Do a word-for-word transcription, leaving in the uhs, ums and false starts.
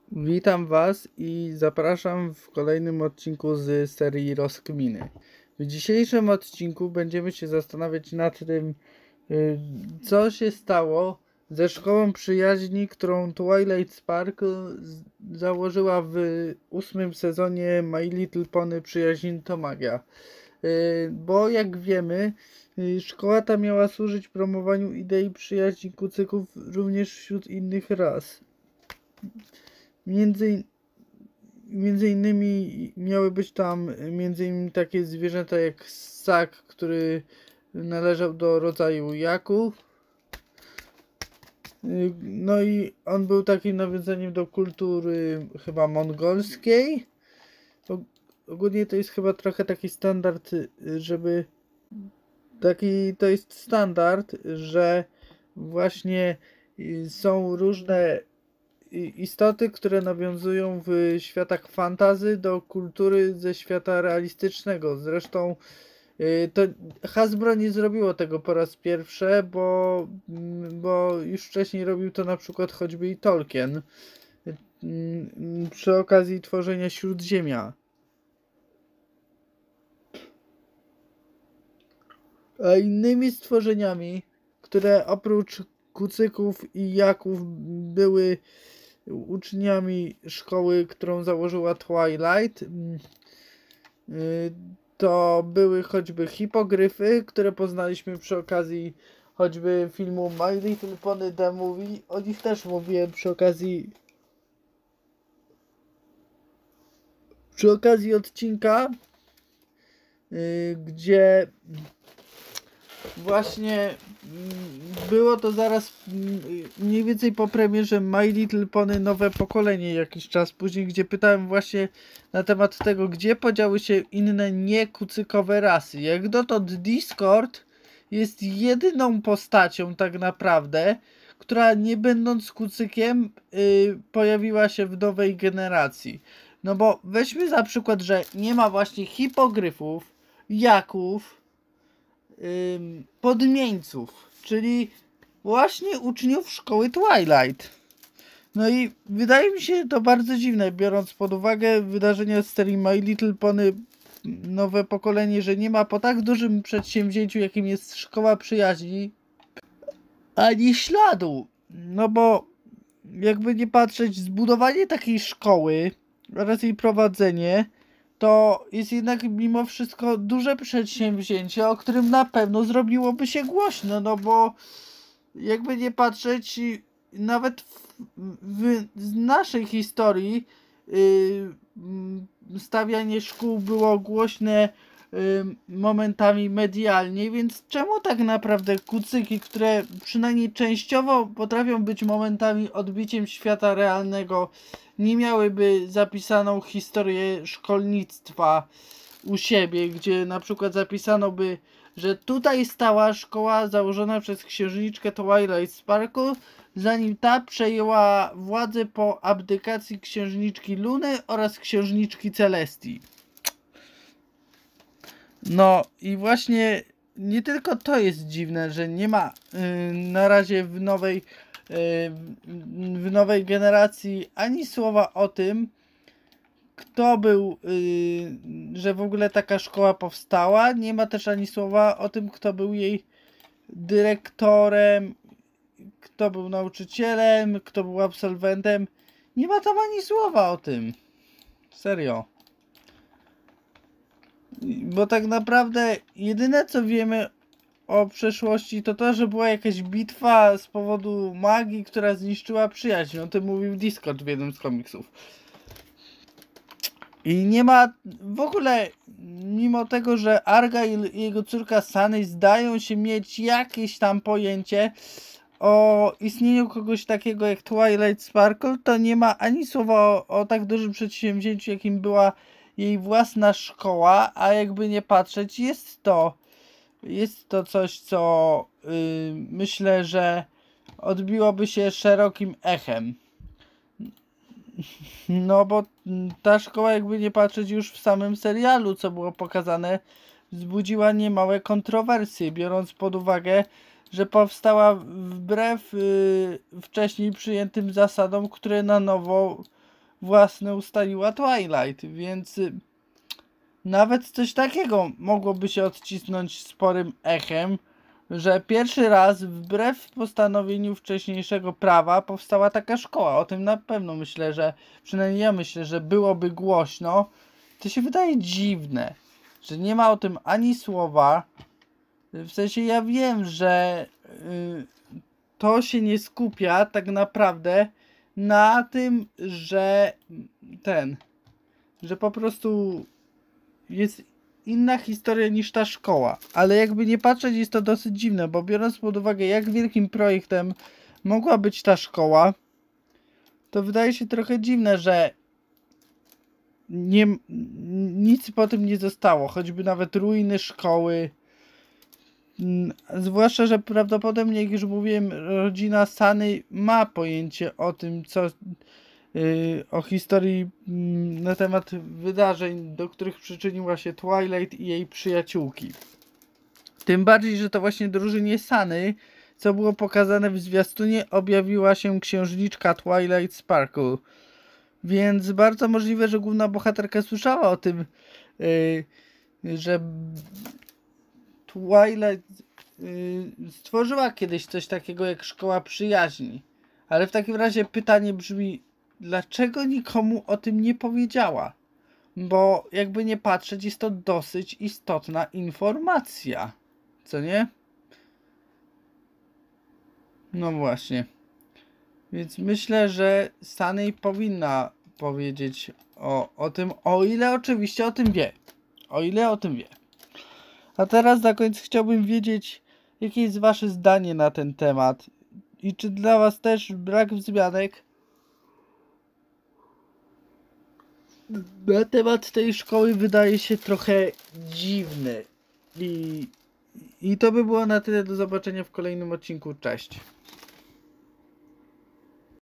Witam Was i zapraszam w kolejnym odcinku z serii Rozkminy. W dzisiejszym odcinku będziemy się zastanawiać nad tym, co się stało ze Szkołą Przyjaźni, którą Twilight Sparkle założyła w ósmym sezonie My Little Pony Przyjaźń to Magia. Bo jak wiemy, szkoła ta miała służyć promowaniu idei przyjaźni kucyków również wśród innych ras. Między, między innymi miały być tam między innymi takie zwierzęta jak ssak, który należał do rodzaju jaków. No i on był takim nawiązaniem do kultury chyba mongolskiej. Ogólnie to jest chyba trochę taki standard, żeby taki to jest standard, że właśnie są różne istoty, które nawiązują w światach fantasy do kultury ze świata realistycznego. Zresztą to Hasbro nie zrobiło tego po raz pierwszy, bo, bo już wcześniej robił to na przykład choćby i Tolkien przy okazji tworzenia Śródziemia. A innymi stworzeniami, które oprócz kucyków i jaków były uczniami szkoły, którą założyła Twilight, to były choćby hipogryfy, które poznaliśmy przy okazji choćby filmu My Little Pony The Movie. O nich też mówiłem przy okazji przy okazji odcinka, gdzie właśnie było to zaraz mniej więcej po premierze My Little Pony Nowe Pokolenie jakiś czas później, gdzie pytałem właśnie na temat tego, gdzie podziały się inne niekucykowe rasy. Jak dotąd Discord jest jedyną postacią tak naprawdę, która nie będąc kucykiem yy, pojawiła się w nowej generacji. No bo weźmy za przykład, że nie ma właśnie hipogryfów, jaków, podmieńców, czyli właśnie uczniów szkoły Twilight. No i wydaje mi się to bardzo dziwne, biorąc pod uwagę wydarzenia z serii My Little Pony Nowe Pokolenie, że nie ma po tak dużym przedsięwzięciu, jakim jest Szkoła Przyjaźni, ani śladu. No bo jakby nie patrzeć, zbudowanie takiej szkoły oraz jej prowadzenie to jest jednak mimo wszystko duże przedsięwzięcie, o którym na pewno zrobiło się głośno, no bo jakby nie patrzeć, nawet w, w naszej historii yy, stawianie szkół było głośne yy, momentami medialnie, więc czemu tak naprawdę kucyki, które przynajmniej częściowo potrafią być momentami odbiciem świata realnego, nie miałyby zapisaną historię szkolnictwa u siebie, gdzie na przykład zapisano by, że tutaj stała szkoła założona przez księżniczkę Twilight Sparkle, zanim ta przejęła władzę po abdykacji księżniczki Luny oraz księżniczki Celestii. No i właśnie nie tylko to jest dziwne, że nie ma yy, na razie w nowej w nowej generacji ani słowa o tym, kto był, yy, że w ogóle taka szkoła powstała. Nie ma też ani słowa o tym, kto był jej dyrektorem, kto był nauczycielem, kto był absolwentem. Nie ma tam ani słowa o tym. Serio. Bo tak naprawdę jedyne co wiemy o przeszłości to to, że była jakaś bitwa z powodu magii, która zniszczyła przyjaźń. O tym mówił Discord w jednym z komiksów. I nie ma w ogóle, mimo tego, że Argyle i jego córka Sunny zdają się mieć jakieś tam pojęcie o istnieniu kogoś takiego jak Twilight Sparkle, to nie ma ani słowa o, o tak dużym przedsięwzięciu, jakim była jej własna szkoła, a jakby nie patrzeć, jest to Jest to coś, co yy, myślę, że odbiłoby się szerokim echem. No bo ta szkoła, jakby nie patrzeć, już w samym serialu, co było pokazane, wzbudziła niemałe kontrowersje, biorąc pod uwagę, że powstała wbrew yy, wcześniej przyjętym zasadom, które na nowo własne ustaliła Twilight, więc y, nawet coś takiego mogłoby się odcisnąć sporym echem, że pierwszy raz wbrew postanowieniu wcześniejszego prawa powstała taka szkoła. O tym na pewno myślę, że przynajmniej ja myślę, że byłoby głośno. To się wydaje dziwne, że nie ma o tym ani słowa. W sensie ja wiem, że yy, to się nie skupia tak naprawdę na tym, że ten, że po prostu jest inna historia niż ta szkoła. Ale jakby nie patrzeć, jest to dosyć dziwne, bo biorąc pod uwagę, jak wielkim projektem mogła być ta szkoła, to wydaje się trochę dziwne, że nie, nic po tym nie zostało, choćby nawet ruiny szkoły. Zwłaszcza, że prawdopodobnie, jak już mówiłem, rodzina Sunny ma pojęcie o tym, co yy, o historii yy, na temat wydarzeń, do których przyczyniła się Twilight i jej przyjaciółki. Tym bardziej, że to właśnie drużynie Sunny, co było pokazane w zwiastunie, objawiła się księżniczka Twilight Sparkle. Więc bardzo możliwe, że główna bohaterka słyszała o tym, yy, że Twilight yy, stworzyła kiedyś coś takiego jak szkoła przyjaźni. Ale w takim razie pytanie brzmi, dlaczego nikomu o tym nie powiedziała? Bo jakby nie patrzeć, jest to dosyć istotna informacja. Co nie? No właśnie. Więc myślę, że Sunny powinna powiedzieć o, o tym, o ile oczywiście o tym wie. O ile o tym wie. A teraz na koniec chciałbym wiedzieć, jakie jest wasze zdanie na ten temat. I czy dla was też brak wzmianek na temat tej szkoły wydaje się trochę dziwny. I, I to by było na tyle. Do zobaczenia w kolejnym odcinku. Cześć.